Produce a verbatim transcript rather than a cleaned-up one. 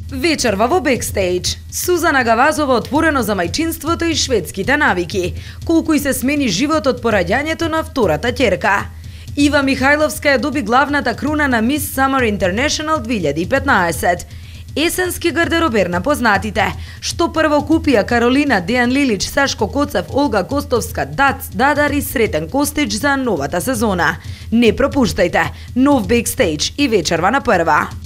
Вечерва во бекстејдж. Сузана Гавазова отворено за мајчинството и шведските навики. Колку и се смени животот по раѓањето на втората ќерка. Ива Михајловска ја доби главната круна на Мис Summer International две илјади и петнаесет. Есенски гардеробер на познатите, што прво купија Каролина, Дејан Лилич, Сашко Коцев, Олга Костовска, Дац, Дадар и Сретен Костич за новата сезона. Не пропуштајте, нов бекстејдж и вечерва на прва.